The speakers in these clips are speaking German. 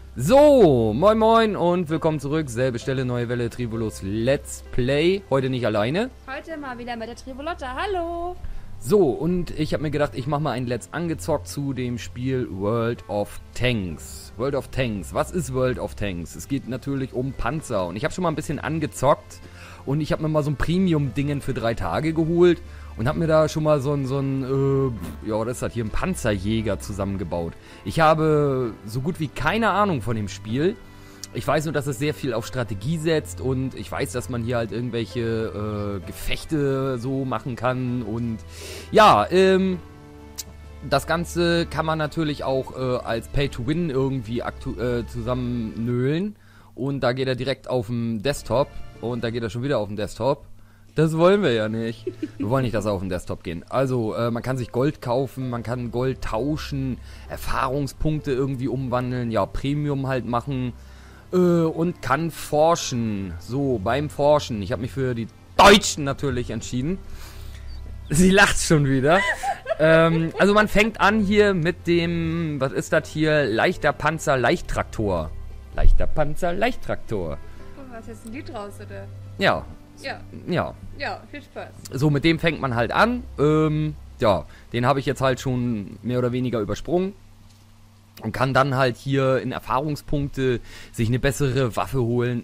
So, moin moin und willkommen zurück. Selbe Stelle, neue Welle, Trivolos Let's Play. Heute nicht alleine. Heute mal wieder mit der Trivolotta. Hallo! So, und ich habe mir gedacht, ich mache mal ein Let's angezockt zu dem Spiel World of Tanks. World of Tanks. Was ist World of Tanks? Es geht natürlich um Panzer. Und ich habe schon mal ein bisschen angezockt. Und ich habe mir mal so ein Premium-Dingen für 3 Tage geholt. Und habe mir da schon mal so ein das ist halt hier ein Panzerjäger zusammengebaut. Ich habe so gut wie keine Ahnung von dem Spiel. Ich weiß nur, dass es sehr viel auf Strategie setzt und ich weiß, dass man hier halt irgendwelche Gefechte so machen kann. Und ja, das Ganze kann man natürlich auch als Pay-to-Win irgendwie zusammennölen. Und da geht er direkt auf den Desktop und da geht er schon wieder auf den Desktop. Das wollen wir ja nicht. Wir wollen nicht, dass er auf den Desktop gehen. Also, man kann sich Gold kaufen, man kann Gold tauschen, Erfahrungspunkte irgendwie umwandeln, ja, Premium halt machen und kann forschen. So, beim Forschen. Ich habe mich für die Deutschen natürlich entschieden. Sie lacht schon wieder. Also, man fängt an hier mit dem, was ist das hier? Leichter Panzer, Leichttraktor. Leichter Panzer, Leichttraktor. Oh, was ist jetzt ein Lied raus, oder? Ja. Ja. Ja. Ja, viel Spaß. So, mit dem fängt man halt an. Ja, den habe ich jetzt halt schon mehr oder weniger übersprungen. Und kann dann halt hier in Erfahrungspunkte sich eine bessere Waffe holen,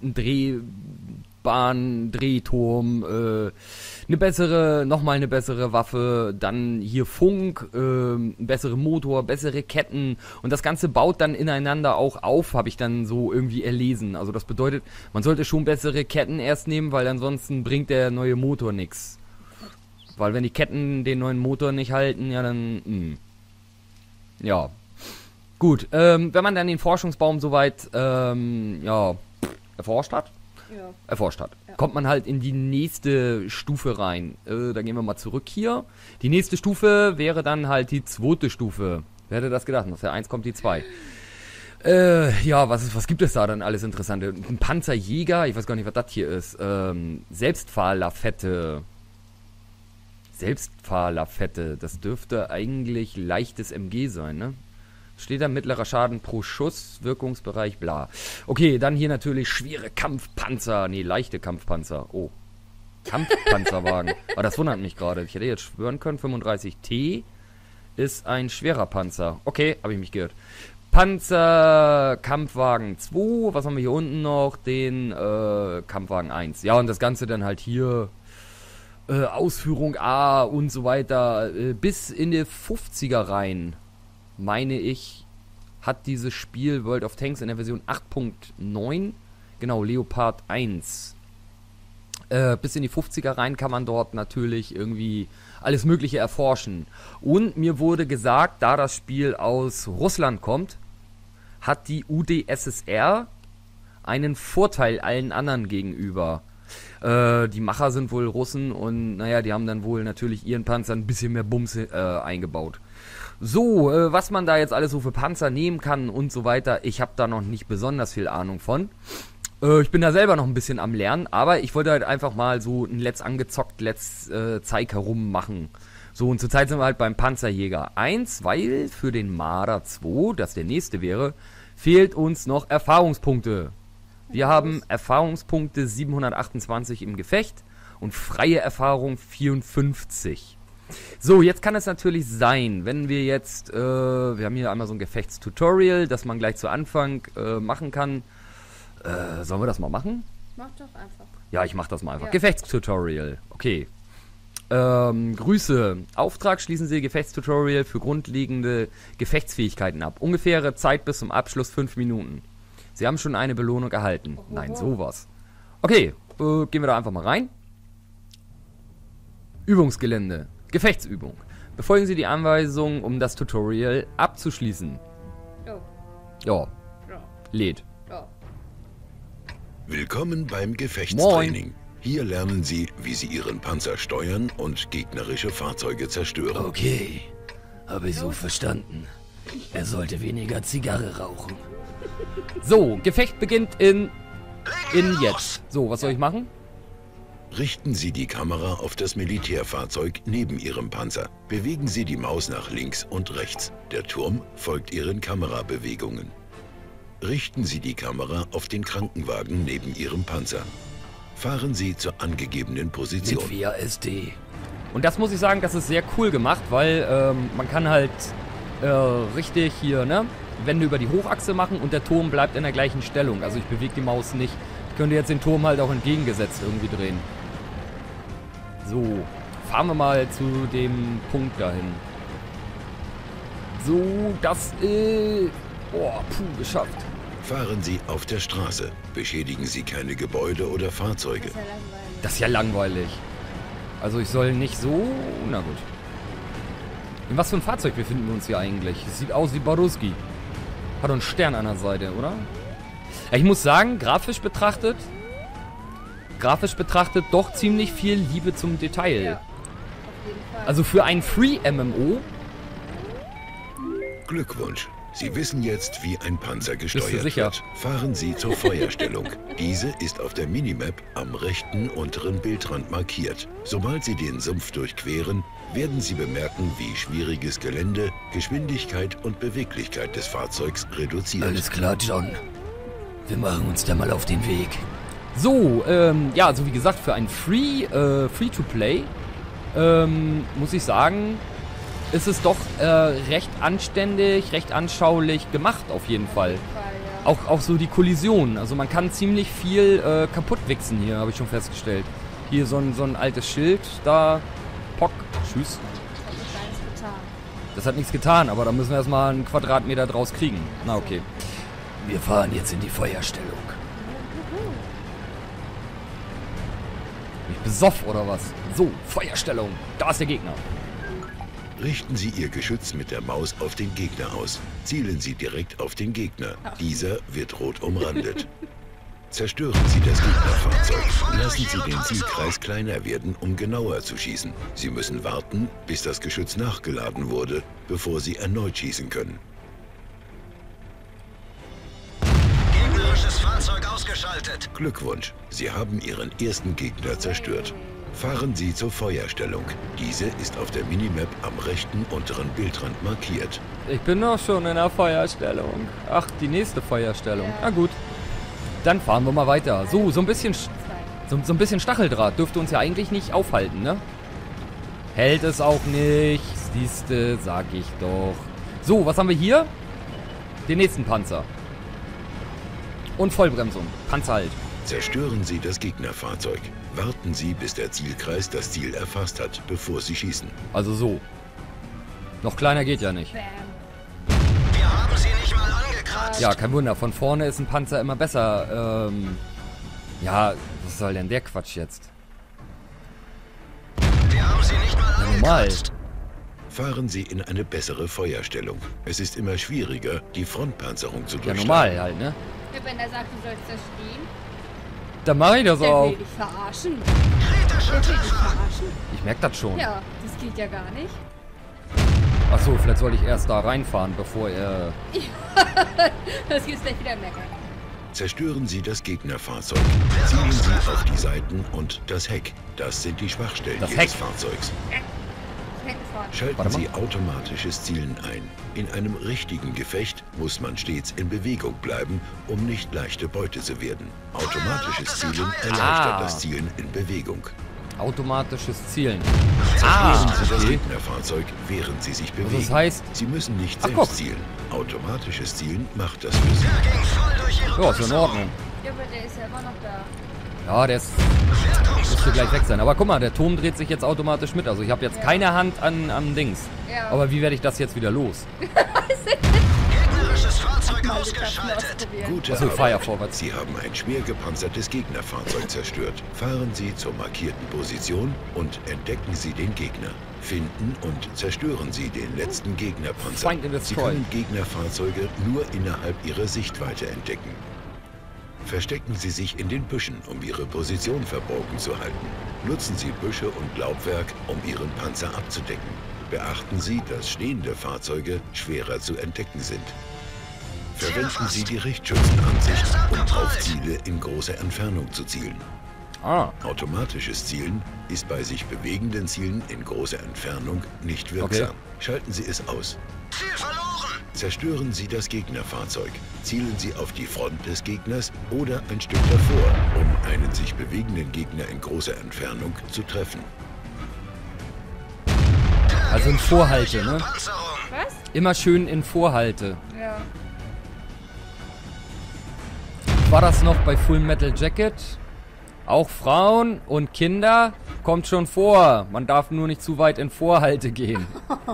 einen Drehturm, nochmal eine bessere Waffe, dann hier Funk, einen besseren Motor, bessere Ketten und das Ganze baut dann ineinander auch auf, habe ich dann so irgendwie erlesen. Also das bedeutet, man sollte schon bessere Ketten erst nehmen, weil ansonsten bringt der neue Motor nichts. Weil wenn die Ketten den neuen Motor nicht halten, ja dann, ja. Gut, wenn man dann den Forschungsbaum soweit, erforscht hat, ja. Kommt man halt in die nächste Stufe rein. Da gehen wir mal zurück hier. Die nächste Stufe wäre dann halt die 2. Stufe. Wer hätte das gedacht? Aus der 1 kommt die 2. Ja, was gibt es da dann alles Interessante? Ein Panzerjäger, ich weiß gar nicht, was das hier ist. Selbstfahrlafette, das dürfte eigentlich leichtes MG sein, ne? Steht da mittlerer Schaden pro Schuss, Wirkungsbereich, bla. Okay, dann hier natürlich schwere Kampfpanzer. Nee, leichte Kampfpanzer. Oh. Kampfpanzerwagen. Aber das wundert mich gerade. Ich hätte jetzt schwören können, 35T ist ein schwerer Panzer. Okay, habe ich mich gehört. Panzerkampfwagen 2. Was haben wir hier unten noch? Den Kampfwagen 1. Ja, und das Ganze dann halt hier Ausführung A und so weiter. Bis in die 50er rein. Meine ich, hat dieses Spiel World of Tanks in der Version 8.9, genau, Leopard 1. Bis in die 50er rein kann man dort natürlich irgendwie alles Mögliche erforschen. Und mir wurde gesagt, da das Spiel aus Russland kommt, hat die UdSSR einen Vorteil allen anderen gegenüber. Die Macher sind wohl Russen und naja, die haben dann wohl natürlich ihren Panzer ein bisschen mehr Bums eingebaut. So, was man da jetzt alles so für Panzer nehmen kann und so weiter, ich habe da noch nicht besonders viel Ahnung von. Ich bin da selber noch ein bisschen am Lernen, aber ich wollte halt einfach mal so ein Let's angezockt, Let's Zeig herum machen. So, und zurzeit sind wir halt beim Panzerjäger 1, weil für den Marder 2, das der nächste wäre, fehlt uns noch Erfahrungspunkte. Wir haben Erfahrungspunkte 728 im Gefecht und freie Erfahrung 54. So, jetzt kann es natürlich sein, wenn wir jetzt, wir haben hier einmal so ein Gefechtstutorial, das man gleich zu Anfang machen kann. Sollen wir das mal machen? Mach doch einfach. Ja, ich mach das mal einfach. Ja. Gefechtstutorial, okay. Grüße. Auftrag: schließen Sie Gefechtstutorial für grundlegende Gefechtsfähigkeiten ab. Ungefähre Zeit bis zum Abschluss 5 Minuten. Sie haben schon eine Belohnung erhalten. Nein, sowas. Okay, gehen wir da einfach mal rein. Übungsgelände. Gefechtsübung. Befolgen Sie die Anweisungen, um das Tutorial abzuschließen. Oh. Ja, Ja. lädt. Ja. Willkommen beim Gefechtstraining. Moin. Hier lernen Sie, wie Sie Ihren Panzer steuern und gegnerische Fahrzeuge zerstören. Okay, habe ich so verstanden. Er sollte weniger Zigarre rauchen. So, Gefecht beginnt in jetzt. So, was soll ich machen? Richten Sie die Kamera auf das Militärfahrzeug neben Ihrem Panzer. Bewegen Sie die Maus nach links und rechts. Der Turm folgt Ihren Kamerabewegungen. Richten Sie die Kamera auf den Krankenwagen neben Ihrem Panzer. Fahren Sie zur angegebenen Position. Mit WASD. Und das muss ich sagen, das ist sehr cool gemacht, weil man kann halt richtig hier, ne, Wände über die Hochachse machen und der Turm bleibt in der gleichen Stellung. Also ich bewege die Maus nicht. Ich könnte jetzt den Turm halt auch entgegengesetzt irgendwie drehen. So, fahren wir mal zu dem Punkt dahin. So, das ist... Boah, puh, geschafft. Fahren Sie auf der Straße. Beschädigen Sie keine Gebäude oder Fahrzeuge. Ist ja langweilig. Das ist ja langweilig. Also ich soll nicht so... Na gut. In was für ein Fahrzeug befinden wir uns hier eigentlich? Es sieht aus wie Baruski. Hat einen Stern an der Seite, oder? Ja, ich muss sagen, grafisch betrachtet doch ziemlich viel Liebe zum Detail. Ja, auf jeden Fall. Also für ein Free-MMO, Glückwunsch. Sie wissen jetzt, wie ein Panzer Bist du gesteuert sicher? wird. Fahren Sie zur Feuerstellung. Diese ist auf der Minimap am rechten unteren Bildrand markiert. Sobald Sie den Sumpf durchqueren, werden Sie bemerken, wie schwieriges Gelände, Geschwindigkeit und Beweglichkeit des Fahrzeugs reduziert. Alles klar, John. Wir machen uns da mal auf den Weg. So, ja, also wie gesagt, für ein Free-to-Play, muss ich sagen, ist es doch recht anständig, recht anschaulich gemacht auf jeden Fall. Ja. Auch so die Kollisionen. Also man kann ziemlich viel kaputt wichsen hier, habe ich schon festgestellt. Hier so ein altes Schild, da, pock, tschüss. Das hat nichts Kleines getan. Das hat nichts getan, aber da müssen wir erstmal einen Quadratmeter draus kriegen. Na okay. Wir fahren jetzt in die Feuerstellung. Bin ich besoff oder was? So, Feuerstellung. Da ist der Gegner. Richten Sie Ihr Geschütz mit der Maus auf den Gegner aus. Zielen Sie direkt auf den Gegner. Dieser wird rot umrandet. Zerstören Sie das Gegnerfahrzeug. Lassen Sie den Zielkreis kleiner werden, um genauer zu schießen. Sie müssen warten, bis das Geschütz nachgeladen wurde, bevor Sie erneut schießen können. Gegnerisches Fahrzeug ausgeschaltet. Glückwunsch, Sie haben Ihren ersten Gegner zerstört. Fahren Sie zur Feuerstellung. Diese ist auf der Minimap am rechten unteren Bildrand markiert. Ich bin doch schon in der Feuerstellung. Ach, die nächste Feuerstellung. Ja. Na gut. Dann fahren wir mal weiter. So ein bisschen so ein bisschen Stacheldraht dürfte uns ja eigentlich nicht aufhalten, ne? Hält es auch nicht. Siehste, sag ich doch. So, was haben wir hier? Den nächsten Panzer. Und Vollbremsung. Panzer halt. Zerstören Sie das Gegnerfahrzeug. Warten Sie, bis der Zielkreis das Ziel erfasst hat, bevor Sie schießen. Also so. Noch kleiner geht ja nicht. Bam. Wir haben sie nicht mal angekratzt. Ja, kein Wunder. Von vorne ist ein Panzer immer besser. Ja, was soll denn der Quatsch jetzt? Wir haben sie nicht mal Ja, normal. angekratzt. Fahren Sie in eine bessere Feuerstellung. Es ist immer schwieriger, die Frontpanzerung zu Ja, durchschlagen. normal halt, ne? Ja, wenn er sagt, du sollst da stehen, Dann mache ich das der auch. will dich verarschen. Kritischer Der will dich Treffer. verarschen. Ich merke das schon. Ja, das geht ja gar nicht. Achso, vielleicht soll ich erst da reinfahren, bevor er... Das gibt's gleich wieder meckern. Zerstören Sie das Gegnerfahrzeug. Zielen Sie auf die Seiten und das Heck. Das sind die Schwachstellen Das Ihres Heck. Fahrzeugs. Heckenfahren. Schalten Warte mal. Sie automatisches Zielen ein. In einem richtigen Gefecht muss man stets in Bewegung bleiben, um nicht leichte Beute zu werden. Automatisches Zielen erleichtert das Zielen in Bewegung. Automatisches Zielen. Zerstören Sie das okay. Gegnerfahrzeug, während Sie sich bewegen. das heißt- Sie müssen nicht Ach, selbst guck. zielen. Automatisches Zielen macht das für Sie. Der ging voll durch ihre Ja, ist in Panzerung. Ordnung. Ja, aber der ist ja immer noch da. Ja, der ist... Müsste gleich weg sein. Aber guck mal, der Turm dreht sich jetzt automatisch mit. Also ich habe jetzt keine Hand am Dings. Ja. Aber wie werde ich das jetzt wieder los? Gegnerisches Fahrzeug Mal das ausgeschaltet. ausprobieren. Gute Achso, Arbeit. fahr ja vorwärts. Sie haben ein schwer gepanzertes Gegnerfahrzeug zerstört. Fahren Sie zur markierten Position und entdecken Sie den Gegner. Finden und zerstören Sie den letzten Gegnerpanzer. Find and Sie destroy. können Gegnerfahrzeuge nur innerhalb Ihrer Sichtweite entdecken. Verstecken Sie sich in den Büschen, um Ihre Position verborgen zu halten. Nutzen Sie Büsche und Laubwerk, um Ihren Panzer abzudecken. Beachten Sie, dass stehende Fahrzeuge schwerer zu entdecken sind. Verwenden Sie die Richtschützenansicht, um auf Ziele in großer Entfernung zu zielen. Ah, Automatisches Zielen ist bei sich bewegenden Zielen in großer Entfernung nicht wirksam. Schalten Sie es aus. Ziel verloren. Zerstören Sie das Gegnerfahrzeug. Zielen Sie auf die Front des Gegners oder ein Stück davor, um einen sich bewegenden Gegner in großer Entfernung zu treffen. Also in Vorhalte, ne? Panzerung. Was? Immer schön in Vorhalte. Ja. War das noch bei Full Metal Jacket? Auch Frauen und Kinder kommt schon vor. Man darf nur nicht zu weit in Vorhalte gehen.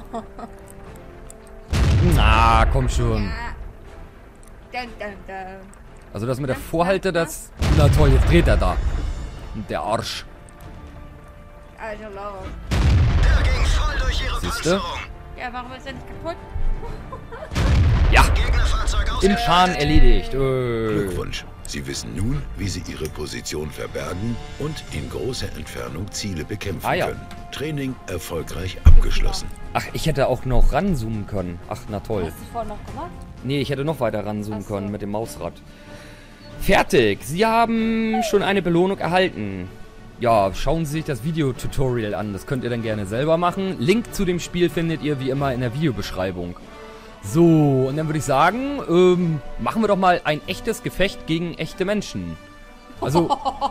Na, komm schon. Ja. Dun, dun, dun. Also das mit der Vorhalte, das... Na toll, jetzt dreht er da. Der Arsch. Also laut. Der ging voll durch ihre Siehste? Panzerung. Ja, warum ist er nicht kaputt? Ja, Gegnerfahrzeug im ausgeschaltet. Schaden erledigt. Glückwunsch. Sie wissen nun, wie Sie Ihre Position verbergen und in großer Entfernung Ziele bekämpfen Ah, ja. können. Training erfolgreich abgeschlossen. Ach, ich hätte auch noch ranzoomen können. Ach, na toll. Hast du vorhin noch gemacht? Nee, ich hätte noch weiter ranzoomen Ach so. können mit dem Mausrad. Fertig. Sie haben schon eine Belohnung erhalten. Ja, schauen Sie sich das Videotutorial an. Das könnt ihr dann gerne selber machen. Link zu dem Spiel findet ihr wie immer in der Videobeschreibung. So, und dann würde ich sagen, machen wir doch mal ein echtes Gefecht gegen echte Menschen. Also,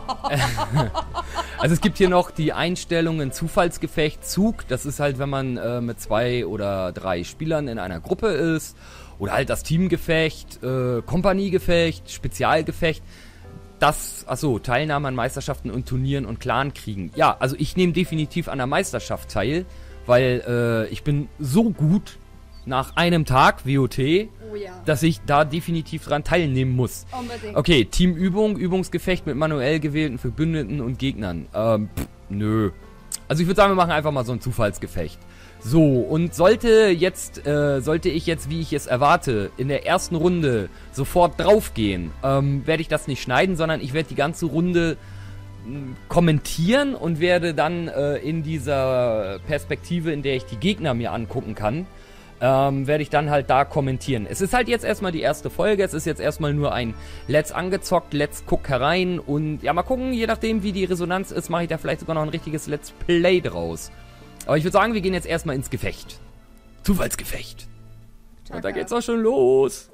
also es gibt hier noch die Einstellungen Zufallsgefecht, Zug. Das ist halt, wenn man mit 2 oder 3 Spielern in einer Gruppe ist. Oder halt das Teamgefecht, Kompaniegefecht, Spezialgefecht. Das, achso, Teilnahme an Meisterschaften und Turnieren und Clankriegen. Ja, also ich nehme definitiv an der Meisterschaft teil, weil ich bin so gut nach einem Tag WOT, Oh ja. dass ich da definitiv dran teilnehmen muss. Unbedingt. Okay, Teamübung, Übungsgefecht mit manuell gewählten Verbündeten und Gegnern. Nö. Also ich würde sagen, wir machen einfach mal so ein Zufallsgefecht. So, und sollte ich jetzt, wie ich es erwarte, in der ersten Runde sofort draufgehen, werde ich das nicht schneiden, sondern ich werde die ganze Runde kommentieren und werde dann in dieser Perspektive, in der ich die Gegner mir angucken kann, werde ich dann halt da kommentieren. Es ist halt jetzt erstmal die erste Folge, es ist jetzt erstmal nur ein Let's angezockt, Let's guck herein und ja, mal gucken, je nachdem wie die Resonanz ist, mache ich da vielleicht sogar noch ein richtiges Let's Play draus. Aber ich würde sagen, wir gehen jetzt erstmal ins Gefecht. Zufallsgefecht. Und da geht's auch schon los.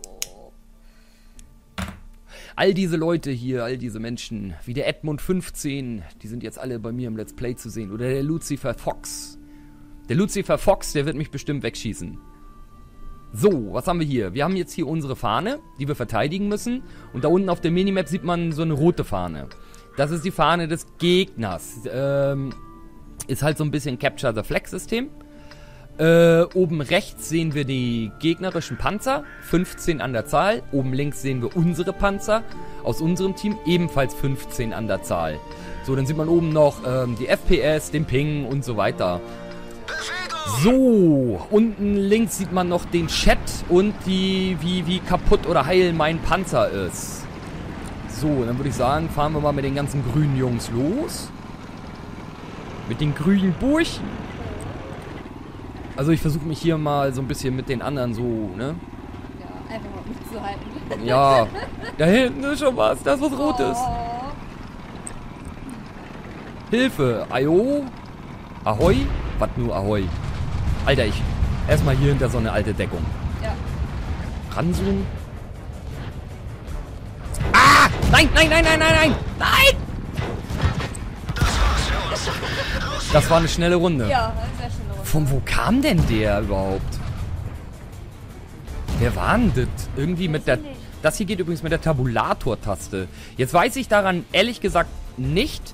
All diese Leute hier, all diese Menschen, wie der Edmund15, die sind jetzt alle bei mir im Let's Play zu sehen. Oder der Lucifer Fox. Der Lucifer Fox, der wird mich bestimmt wegschießen. So, was haben wir hier? Wir haben jetzt hier unsere Fahne, die wir verteidigen müssen. Und da unten auf der Minimap sieht man so eine rote Fahne. Das ist die Fahne des Gegners. Ist halt so ein bisschen Capture the Flag System. Oben rechts sehen wir die gegnerischen Panzer, 15 an der Zahl. Oben links sehen wir unsere Panzer aus unserem Team, ebenfalls 15 an der Zahl. So, dann sieht man oben noch die FPS, den Ping und so weiter. So, unten links sieht man noch den Chat und wie kaputt oder heil mein Panzer ist. So, dann würde ich sagen, fahren wir mal mit den ganzen grünen Jungs los. Mit den grünen Burschen. Also ich versuche mich hier mal so ein bisschen mit den anderen so, ne? Ja, einfach mal mitzuhalten. Ja, da hinten ist schon was, da ist was Rotes. Oh. Hilfe, Ayo, Ahoi, was nur Ahoi. Alter, ich erstmal hier hinter so eine alte Deckung. Ja. Ranzoomen. Ah! Nein, nein, nein, nein, nein, nein! Nein! Das war eine schnelle Runde. Ja, sehr schön. Von wo kam denn der überhaupt? Wer war denn das? Irgendwie mit der... Das hier geht übrigens mit der Tabulator-Taste. Jetzt weiß ich daran ehrlich gesagt nicht,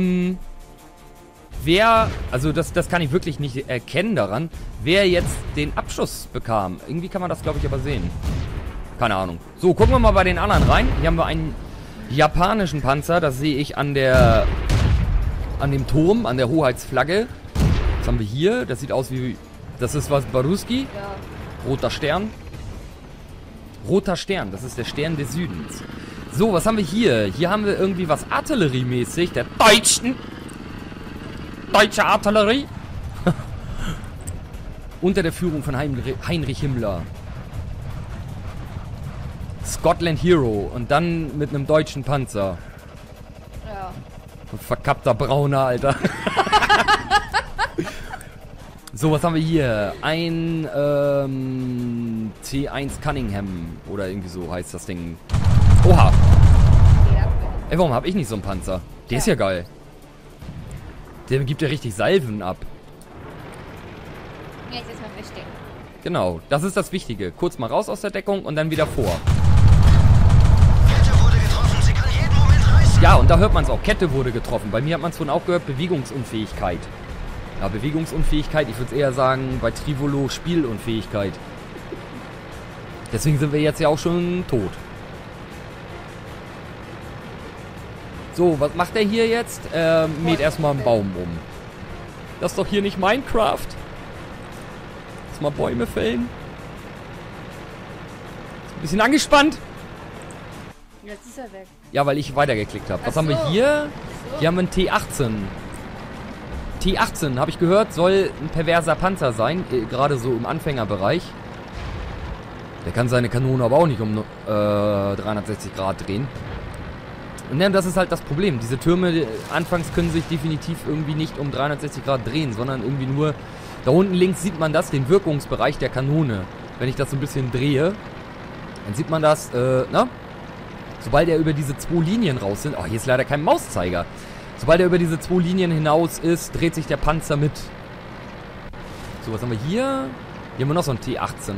wer... Also das kann ich wirklich nicht erkennen daran, wer jetzt den Abschuss bekam. Irgendwie kann man das, glaube ich, aber sehen. Keine Ahnung. So, gucken wir mal bei den anderen rein. Hier haben wir einen japanischen Panzer. Das sehe ich an der... An dem Turm, an der Hoheitsflagge. Was haben wir hier? Das sieht aus wie... Das ist was Baruski. Ja. Roter Stern. Roter Stern, das ist der Stern des Südens. So, was haben wir hier? Hier haben wir irgendwie was artilleriemäßig. Der deutsche Artillerie. Unter der Führung von Heinrich Himmler. Scotland Hero. Und dann mit einem deutschen Panzer. Ja. Verkappter Brauner, Alter. So, was haben wir hier? Ein T1 Cunningham oder irgendwie so heißt das Ding. Oha. Ey, warum habe ich nicht so einen Panzer? Der ist ja geil. Der gibt ja richtig Salven ab. Jetzt erstmal verstecken. Genau, das ist das Wichtige. Kurz mal raus aus der Deckung und dann wieder vor. Kette wurde getroffen, sie kann jeden Moment reißen. Ja, und da hört man es auch. Kette wurde getroffen. Bei mir hat man es vorhin auch gehört, Bewegungsunfähigkeit. Ja, Bewegungsunfähigkeit, ich würde es eher sagen, bei Trivolo Spielunfähigkeit. Deswegen sind wir jetzt ja auch schon tot. So, was macht der hier jetzt? Mäht erstmal einen Baum um. Das ist doch hier nicht Minecraft. Mal Bäume fällen. Ist ein bisschen angespannt. Jetzt ist er weg. Ja, weil ich weitergeklickt habe. Was Ach haben wir so. hier? So. Hier haben wir einen T18. T18, habe ich gehört, soll ein perverser Panzer sein. Gerade so im Anfängerbereich. Der kann seine Kanone aber auch nicht um 360 Grad drehen. Und ja, das ist halt das Problem. Diese Türme anfangs können sich definitiv irgendwie nicht um 360 Grad drehen, sondern irgendwie nur... Da unten links sieht man das, den Wirkungsbereich der Kanone. Wenn ich das so ein bisschen drehe, dann sieht man das, sobald er über diese 2 Linien raus sind. Oh, hier ist leider kein Mauszeiger. Sobald er über diese 2 Linien hinaus ist, dreht sich der Panzer mit. So, was haben wir hier? Hier haben wir noch so ein T18.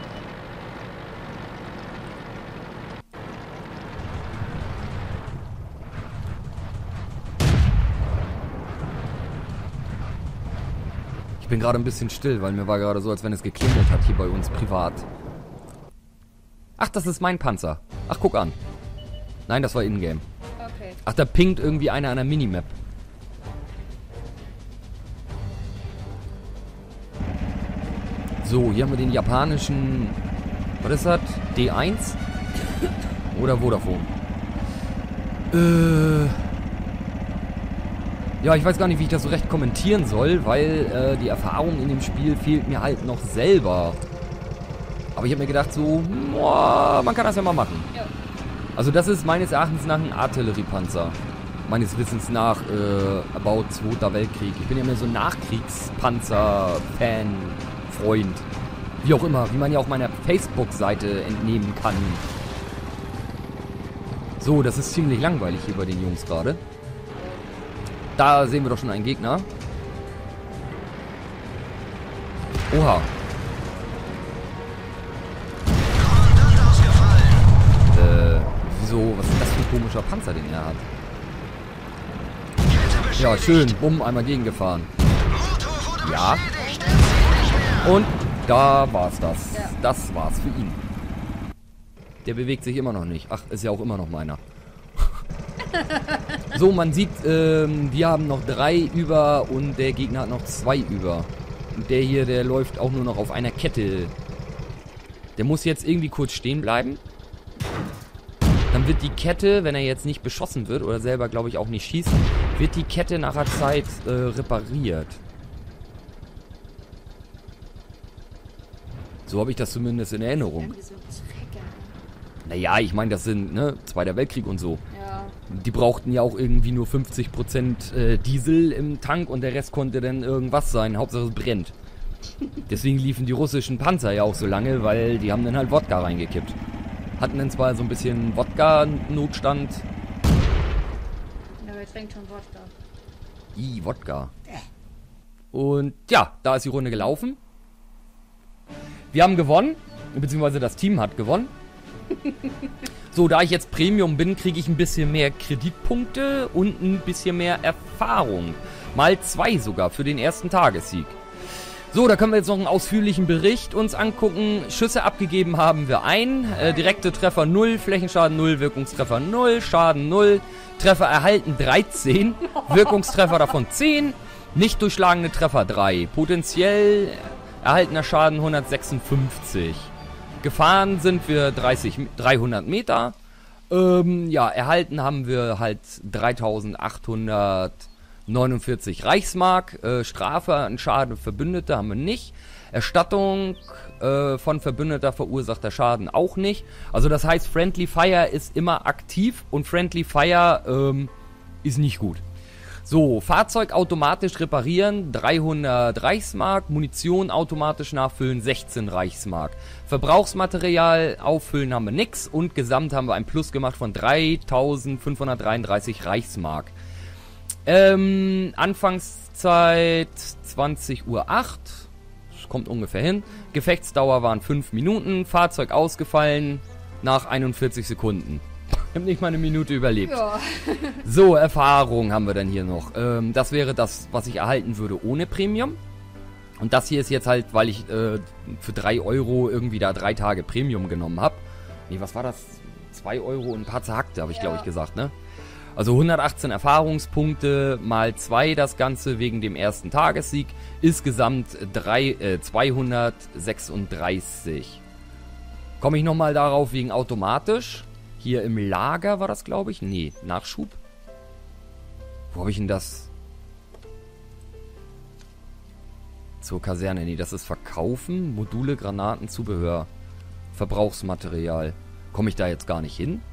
Ich bin gerade ein bisschen still, weil mir war gerade so, als wenn es geklingelt hat hier bei uns privat. Ach, das ist mein Panzer. Ach, guck an. Nein, das war Ingame. Okay. Ach, da pinkt irgendwie einer an der Minimap. So, hier haben wir den japanischen... Was ist das? D1? Oder Vodafone? Ja, ich weiß gar nicht, wie ich das so recht kommentieren soll, weil die Erfahrung in dem Spiel fehlt mir halt noch selber. Aber ich habe mir gedacht so, man kann das ja mal machen. Ja. Also das ist meines Erachtens nach ein Artilleriepanzer. Meines Wissens nach about Zweiter Weltkrieg. Ich bin ja mehr so ein Nachkriegspanzer-Fan, Freund. Wie auch immer, wie man ja auch meiner Facebook-Seite entnehmen kann. So, das ist ziemlich langweilig hier bei den Jungs gerade. Da sehen wir doch schon einen Gegner. Oha. Kommandant ausgefallen. Wieso? Was ist das für ein komischer Panzer, den er hat? Kette beschädigt. Ja, schön. Bumm, einmal gegengefahren. Motor wurde Ja. beschädigt. Er zieht nicht mehr. Und da war's das. Ja. Das war's für ihn. Der bewegt sich immer noch nicht. Ach, ist ja auch immer noch meiner. So, man sieht, wir haben noch 3 über und der Gegner hat noch 2 über. Und der hier, der läuft auch nur noch auf einer Kette. Der muss jetzt irgendwie kurz stehen bleiben. Dann wird die Kette, wenn er jetzt nicht beschossen wird oder selber, glaube ich, auch nicht schießt, wird die Kette nach einer Zeit repariert. So habe ich das zumindest in Erinnerung. Irgendwie so Trecker. Naja, ich meine, das sind, ne, Zweiter Weltkrieg und so. Ja. Die brauchten ja auch irgendwie nur 50% Diesel im Tank und der Rest konnte dann irgendwas sein. Hauptsache es brennt. Deswegen liefen die russischen Panzer ja auch so lange, weil die haben dann halt Wodka reingekippt. Hatten dann zwar so ein bisschen Wodka-Notstand. Aber er trinkt schon Wodka. Wodka. Und ja, da ist die Runde gelaufen. Wir haben gewonnen, beziehungsweise das Team hat gewonnen. So, da ich jetzt Premium bin, kriege ich ein bisschen mehr Kreditpunkte und ein bisschen mehr Erfahrung. Mal 2 sogar für den ersten Tagessieg. So, da können wir jetzt noch einen ausführlichen Bericht uns angucken. Schüsse abgegeben haben wir 1, direkte Treffer 0, Flächenschaden 0, Wirkungstreffer 0, Schaden 0, Treffer erhalten 13, Wirkungstreffer davon 10, nicht durchschlagene Treffer 3, potenziell erhaltener Schaden 156. Gefahren sind wir 300 Meter. Ja, erhalten haben wir halt 3849 Reichsmark. Strafe an Schaden Verbündete haben wir nicht. Erstattung von Verbündeter verursachter Schaden auch nicht. Also das heißt, Friendly Fire ist immer aktiv und Friendly Fire ist nicht gut. So, Fahrzeug automatisch reparieren, 300 Reichsmark. Munition automatisch nachfüllen, 16 Reichsmark. Verbrauchsmaterial auffüllen haben wir nix. Und gesamt haben wir ein Plus gemacht von 3.533 Reichsmark. Anfangszeit 20:08 Uhr. Das kommt ungefähr hin. Gefechtsdauer waren 5 Minuten. Fahrzeug ausgefallen nach 41 Sekunden. Ich habe nicht mal eine Minute überlebt. Ja. So, Erfahrung haben wir dann hier noch. Das wäre das, was ich erhalten würde ohne Premium. Und das hier ist jetzt halt, weil ich für 3 Euro irgendwie da 3 Tage Premium genommen habe. Nee, was war das? 2 Euro und ein paar zerhackte, habe ich glaube ich gesagt, ne? Also 118 Erfahrungspunkte mal 2 das Ganze wegen dem ersten Tagessieg. Insgesamt 236. Komme ich nochmal darauf wegen automatisch. Hier im Lager war das, glaube ich. Nee, Nachschub. Wo habe ich denn das? Zur Kaserne. Nee, das ist Verkaufen. Module, Granaten, Zubehör. Verbrauchsmaterial. Komme ich da jetzt gar nicht hin?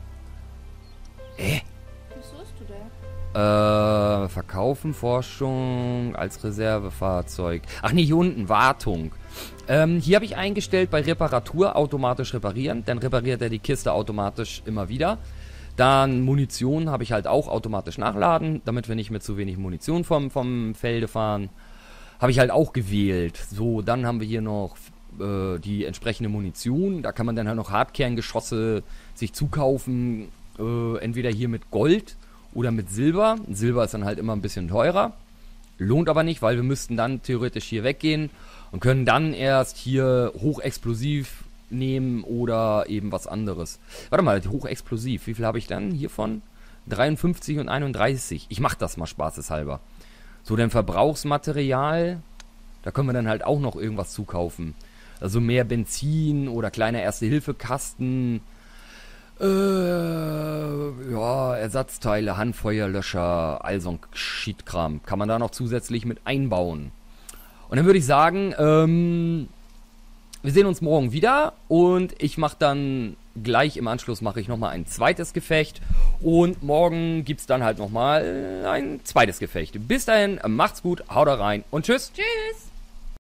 Was suchst du da? Verkaufen, Forschung, als Reservefahrzeug. Ach nee, hier unten, Wartung. Hier habe ich eingestellt bei Reparatur automatisch reparieren. Dann repariert er die Kiste automatisch immer wieder. Dann Munition habe ich halt auch automatisch nachladen, damit wir nicht mit zu wenig Munition vom Felde fahren. Habe ich halt auch gewählt. So, dann haben wir hier noch die entsprechende Munition. Da kann man dann halt noch Hartkerngeschosse sich zukaufen. Entweder hier mit Gold oder mit Silber. Silber ist dann halt immer ein bisschen teurer. Lohnt aber nicht, weil wir müssten dann theoretisch hier weggehen und können dann erst hier hochexplosiv nehmen oder eben was anderes. Warte mal, hochexplosiv. Wie viel habe ich dann hiervon? 53 und 31. Ich mache das mal spaßeshalber. So, dann Verbrauchsmaterial. Da können wir dann halt auch noch irgendwas zukaufen. Also mehr Benzin oder kleiner Erste-Hilfe-Kasten. Ja, Ersatzteile, Handfeuerlöscher, all so ein Shit-Kram. Kann man da noch zusätzlich mit einbauen. Und dann würde ich sagen, wir sehen uns morgen wieder. Und ich mache dann gleich im Anschluss mache ich nochmal ein zweites Gefecht. Und morgen gibt es dann halt nochmal ein zweites Gefecht. Bis dahin, macht's gut, haut rein und tschüss. Tschüss.